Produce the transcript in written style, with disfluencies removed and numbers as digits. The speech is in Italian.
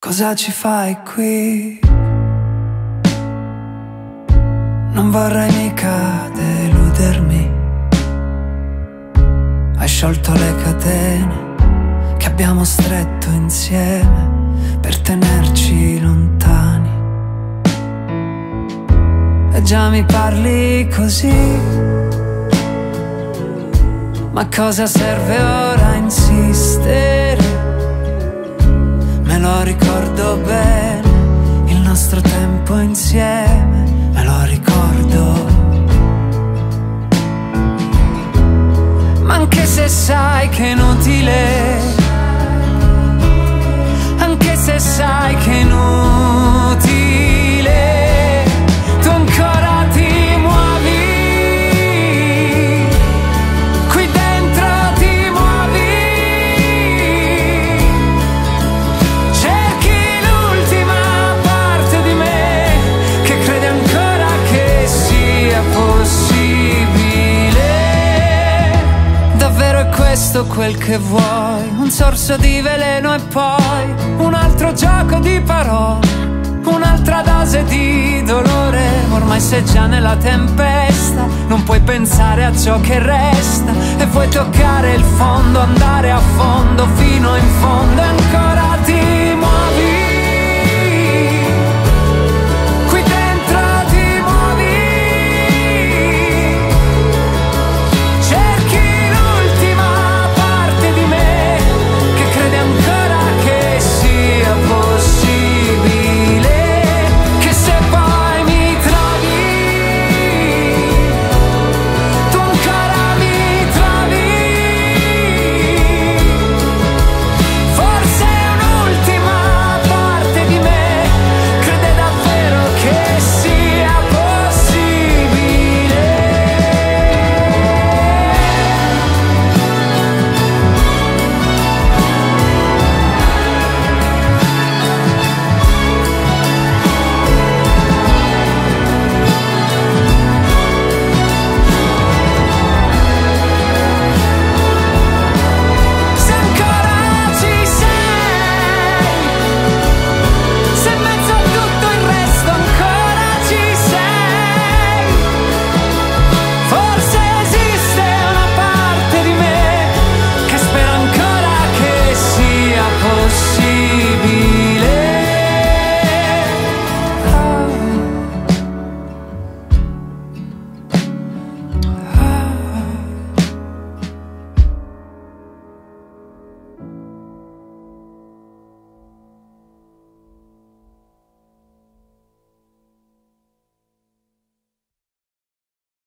Cosa ci fai qui? Non vorrei mica deludermi. Hai sciolto le catene che abbiamo stretto insieme per tenerci lontani. E già mi parli così, ma cosa serve ora insistere? Me lo ricordo bene, il nostro tempo insieme, me lo ricordo. Ma anche se sai che è inutile, anche se sai che è inutile, tu ancora ti muovi, qui dentro ti muovi, cerchi l'ultima parte di me che crede ancora che sia possibile. Davvero è questo quel che vuoi? Un sorso di veleno e poi un altro gioco di parole, un'altra dose di dolore. Ormai sei già nella tempesta, non puoi pensare a ciò che resta e vuoi toccare il fondo, andare a fondo fino in fondo e ancora